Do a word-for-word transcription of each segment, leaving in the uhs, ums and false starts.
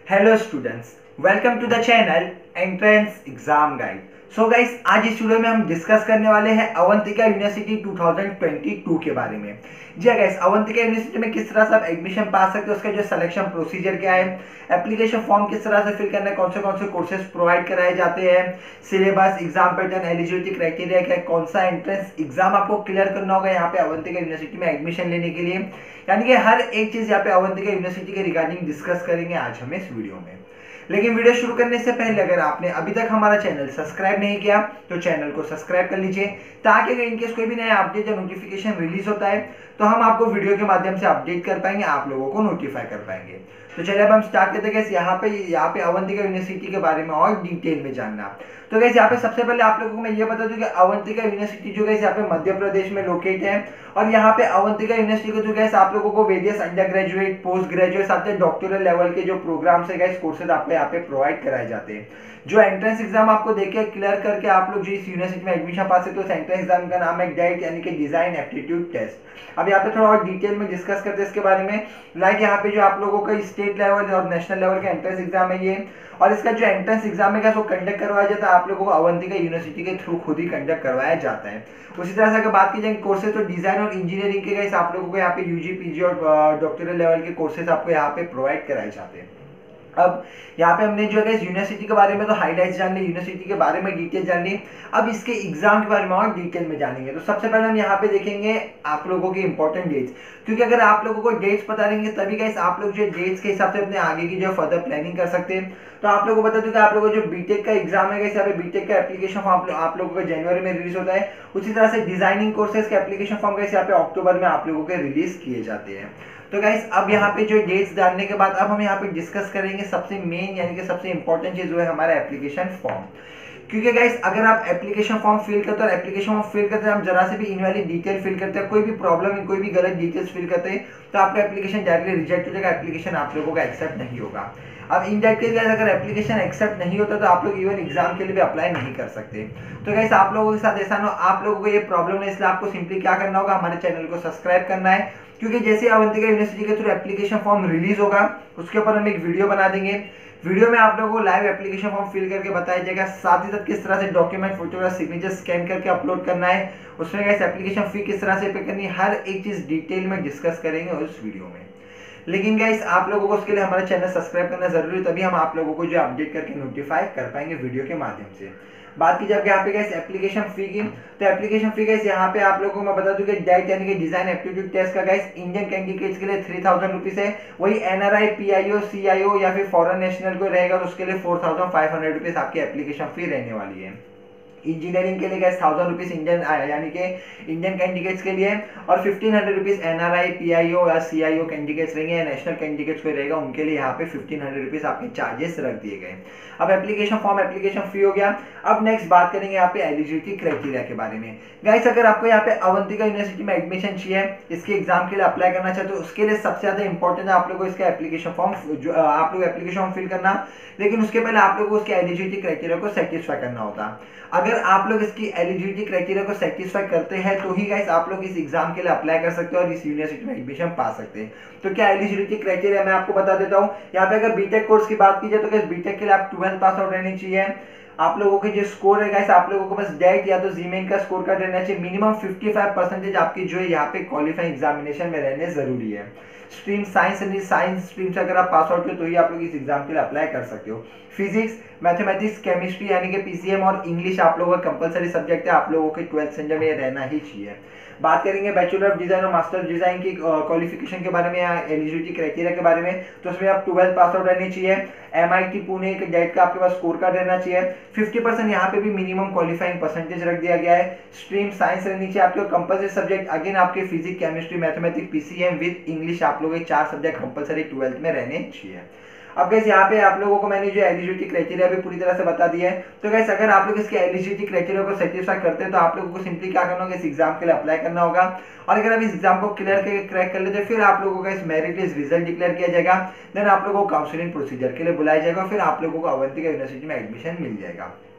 Hello students, welcome to the channel entrance exam guide. So guys, आज इस video में हम डिस्कस करने वाले हैं अवंतिका यूनिवर्सिटी दो हज़ार बाईस के बारे में। जी गाइस, अवंतिका यूनिवर्सिटी में किस तरह से आप एडमिशन पा सकते हो, उसका जो सिलेक्शन प्रोसीजर क्या है, एप्लीकेशन फॉर्म किस तरह से फिल करना है, कौन से कौन से कोर्सेज प्रोवाइड कराए जाते हैं, syllabus, exam pattern, eligibility criteria क्या है, कौन सा एंट्रेंस एग्जाम आपको क्लियर करना होगा यहाँ पे अवंतिका यूनिवर्सिटी में एडमिशन लेने के लिए, यानी कि हर एक चीज यहाँ पे अवंतिका यूनिवर्सिटी के रिगार्डिंग डिस्कस करेंगे आज हम इस वीडियो में। लेकिन वीडियो शुरू करने से पहले अगर आपने अभी तक हमारा चैनल सब्सक्राइब नहीं किया तो चैनल को सब्सक्राइब कर लीजिए, ताकि अगर इनकेस कोई भी नया अपडेट या नोटिफिकेशन रिलीज होता है तो हम आपको वीडियो के माध्यम से अपडेट कर पाएंगे, आप लोगों को नोटिफाई कर पाएंगे। तो चलिए अब हम स्टार्ट करते हैं यहाँ पे यहाँ पे अवंतिका यूनिवर्सिटी के बारे में और डिटेल में जानना। तो गाइस, यहाँ पे सबसे पहले आप लोगों को मैं ये बता दूं कि अवंतिका यूनिवर्सिटी जो गाइस यहाँ पे मध्य प्रदेश में लोकेट है, और यहाँ पे अवंतिका यूनिवर्सिटी को जो गाइस आप लोगों को various undergraduate, postgraduate, साथ में डॉक्टरल लेवल के जो प्रोग्राम्स है गाइस, कोर्सेज आपको यहाँ पे प्रोवाइड कराए जाते हैं। जो एंट्रेंस एग्जाम आपको देके क्लियर करके आप लोग जो इस यूनिवर्सिटी में एडमिशन पा सकते हो, उस एंट्रेंस एग्जाम का नाम है डाइट यानी कि डिजाइन एप्टीट्यूड टेस्ट। अब यहाँ पे थोड़ा और डिटेल में डिस्कस करते हैं इसके बारे में। लाइक यहाँ पे जो आप लोगों का स्टेट लेवल और नेशनल लेवल का एंट्रेंस एग्जाम है ये, और इसका जो एंट्रेंस एग्जाम है वो कंडक्ट करवाया जाता है आप लोगों को अवंतिका यूनिवर्सिटी के थ्रू खुद ही कंडक्ट करवाया जाता है। उसी तरह से अगर बात की जाए कोर्सेज, तो डिजाइन और इंजीनियरिंग के गाइस आप लोगों को यहाँ पे यूजी, पीजी और डॉक्टरल लेवल के कोर्सेज आपको यहाँ पे प्रोवाइड कराए जाते हैं। अब यहाँ पे हमने जो है यूनिवर्सिटी के बारे में तो हाईलाइट्स जान ली, यूनिवर्सिटी के बारे में डिटेल जान ली। अब इसके एग्जाम के बारे में और डिटेल में जानेंगे। तो सबसे पहले हम यहाँ पे देखेंगे आप लोगों के इंपॉर्टेंट डेट्स, क्योंकि अगर आप लोगों को डेट्स पता रहेंगे तभी गाइस आप लोग जो डेट्स के हिसाब से अपने आगे की जो फर्दर प्लानिंग कर सकते हैं। तो आप लोगों को बता दूं कि आप लोगों को जो बीटेक का एग्जाम है, यहाँ पे बीटेक का एप्लीकेशन फॉर्म आप लोगों का जनवरी में रिलीज होता है। उसी तरह से डिजाइनिंग कोर्सेज के एप्लीकेशन फॉर्म यहाँ पे अक्टूबर में आप लोगों के रिलीज किए जाते हैं। तो गाइस, अब यहाँ पे जो डेट्स जानने के बाद अब हम यहाँ पे डिस्कस करेंगे सबसे मेन यानी कि सबसे इंपॉर्टेंट चीज जो है हमारा एप्लीकेशन फॉर्म। क्योंकि गाइस, अगर आप एप्लीकेशन फॉर्म फिल करते हो और एप्लीकेशन फॉर्म फिल करते हैं हम जरा से भी इनवैलिड डिटेल फिल करते हैं, कोई भी प्रॉब्लम, कोई भी गलत डिटेल्स फिल करते हैं, तो आपका एप्लीकेशन डायरेक्टली रिजेक्ट हो जाएगा, एप्लीकेशन आप लोगों का एक्सेप्ट नहीं होगा। अब इन दैट केस गाइस, अगर एप्लीकेशन एक्सेप्ट नहीं होता तो आप लोग इवन एग्जाम के लिए भी अप्लाई नहीं कर सकते। तो गाइस, आप लोगों के साथ ऐसा ना, आप लोगों को ये प्रॉब्लम है, इसलिए आपको सिंपली क्या करना होगा, हमारे चैनल को सब्सक्राइब करना है, क्योंकि जैसे अवंतिका यूनिवर्सिटी के थ्रू एप्लीकेशन फॉर्म रिलीज होगा उसके ऊपर हम एक वीडियो बना देंगे। वीडियो में आप लोगों को लाइव एप्लीकेशन फॉर्म फिल करके बताया जाएगा, साथ ही साथ किस तरह से डॉक्यूमेंट, फोटोग्राफ, सिग्नेचर स्कैन करके अपलोड करना है, उसमें गाइस एप्लीकेशन फी किस तरह से पे करनी है, हर एक चीज डिटेल में डिस्कस करेंगे उस वीडियो में। लेकिन गाइस, आप लोगों को उसके लिए हमारा चैनल सब्सक्राइब करना जरूरी है, तभी हम आप लोगों को जो अपडेट करके नोटिफाई कर पाएंगे वीडियो के माध्यम से। बात की जब यहाँ पे गाइस एप्लीकेशन फी की, तो एप्लीकेशन फी गाइस यहाँ पे आप लोगों को मैं बता दूं कि डाइट यानी कि डिजाइन एप्टीट्यूड टेस्ट का गाइस इंडियन कैंडिडेट्स के लिए थ्री थाउजेंड रुपीज है। वही एनआरआई, पीआईओ, सीआईओ या फिर फॉरेन नेशनल को रहेगा तो उसके लिए four thousand five hundred rupees आपकी एप्लीकेशन फी रहने वाली है। इंजीनियरिंग के लिए गाइस थाउजेंड रुपीज इंडियन यानी कि इंडियन कैंडिडेट्स के लिए, और fifteen hundred rupees NRI, PIO या सीआईओ कैंडिडेट्स रहेंगे, या नेशनल कैंडिडेट्स को रहेगा, उनके लिए यहाँ पे फिफ्टीन हंड्रेड रुपीज आपके चार्जेस रख दिए गए। अब एप्लीकेशन फॉर्म, एप्लीकेशन फी हो गया। अब नेक्स्ट बात करेंगे यहाँ पे एलिजिबिलिटी क्राइटेरिया के बारे में। गाइस, अगर आपको यहाँ पे अवंतिका यूनिवर्सिटी में एडमिशन चाहिए, इसके एग्जाम के लिए अप्लाई करना चाहते हो, उसके लिए सबसे ज्यादा इंपॉर्टेंट है आप लोगों को इसका एप्लीकेशन फॉर्म, जो आप लोग एप्लीकेशन फॉर्म फिल करना। लेकिन उसके पहले आप लोगों को उसके एलिजिबिलिटी क्राइटेरिया को सेटिस्फाई करना होता। अगर आप लोग इसकी एलिजिबिलिटी क्राइटेरिया को सेटिस्फाई करते हैं तो ही गाइस आप लोग इस एग्जाम के लिए अप्लाई कर सकते हो और इस यूनिवर्सिटी में एडमिशन पा सकते हैं। तो क्या एलिजिबिलिटी क्राइटेरिया मैं आपको बता देता हूँ। यहाँ पे अगर बीटेक कोर्स की बात की जाए तो गाइस बीटेक के लिए आप ट्वेल्थ पास आउट रहनी चाहिए। आप लोगों के जो स्कोर है गाइस, आप लोगों को बस डाइट या तो जीमेन का स्कोर कार्ड रहना चाहिए। मिनिमम फिफ्टी फाइव परसेंटेज आपकी जो है यहाँ पे क्वालिफाइंग एग्जामिनेशन में रहने जरूरी है। स्ट्रीम साइंस यानी साइंस स्ट्रीम से अगर आप पास आउट हो तो ही आप लोग इस एग्जाम के लिए अप्लाई कर सकते हो। फिजिक्स, मैथमेटिक्स, केमिस्ट्री यानी कि पीसीएम और इंग्लिश आप लोगों का कंपलसरी सब्जेक्ट है, आप लोगों के ट्वेल्थ स्टैंडर्ड में रहना ही चाहिए। बात करेंगे बैचलर ऑफ डिजाइन और मास्टर डिजाइन की क्वालिफिकेशन के बारे में या एलिजिबिलिटी क्राइटेरिया के बारे में, तो उसमें आप ट्वेल्थ पास आउट रहनी चाहिए। एमआईटी पुणे के डाइट का आपके पास स्कोर कार्ड रहना चाहिए। फिफ्टी परसेंट यहाँ पे भी मिनिमम क्वालिफाइंग परसेंटेज रख दिया गया है। स्ट्रीम साइंस रहनी चाहिए आपके कंपलसरी सब्जेक्ट, अगेन आपके physics, chemistry, mathematics, PCM with English आप लोगों के चार सब्जेक्ट कंपलसरी ट्वेल्थ में रहने चाहिए। अब गाइस, यहाँ पे आप लोगों को मैंने जो एलिजिबिलिटी क्राइटेरिया भी पूरी तरह से बता दिया है। तो गाइस, अगर आप लोग इसके एलिजिबिलिटी क्राइटेरिया को सेटिस्फाई करते हैं तो आप लोगों को सिंपली क्या करना होगा, इस एग्जाम के लिए अप्लाई करना होगा। और अगर आप इस एग्जाम को क्लियर करके क्रैक कर लेते हैं, फिर आप लोगों का इस मेरिट लिस्ट रिजल्ट डिक्लेयर किया जाएगा। देन आप लोगों को काउंसलिंग प्रोसीजर के लिए बुलाया जाएगा, फिर आप लोगों को अवंतिका यूनिवर्सिटी में एडमिशन मिल जाएगा।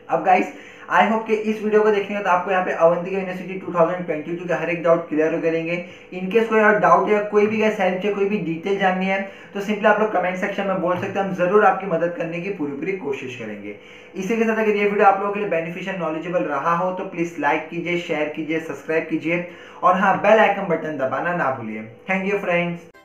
अब गाइस आई होप कि इस वीडियो को देखेंगे तो आपको यहाँ पे Avantika university two thousand twenty two के हर एक डाउट क्लियर हो करेंगे। इनकेस कोई और डाउट या कोई भी गैस हेल्प चाहिए, कोई भी डिटेल जाननी है तो सिंपली आप लोग कमेंट सेक्शन में बोल सकते हैं, हम जरूर आपकी मदद करने की पूरी पूरी कोशिश करेंगे। इसी के साथ अगर ये वीडियो आप लोगों के लिए बेनिफिशियल नॉलेजेबल रहा हो तो प्लीज लाइक कीजिए, शेयर कीजिए, सब्सक्राइब कीजिए और हाँ बेल आइकन बटन दबाना ना भूलिए। Thank you friends.